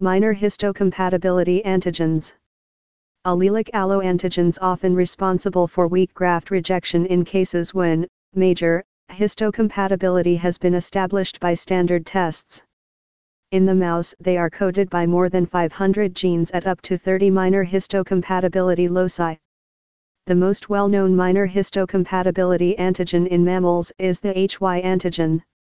Minor histocompatibility antigens. Allelic alloantigens often responsible for weak graft rejection in cases when major histocompatibility has been established by standard tests. In the mouse, they are coded by more than 500 genes at up to 30 minor histocompatibility loci. The most well-known minor histocompatibility antigen in mammals is the HY antigen.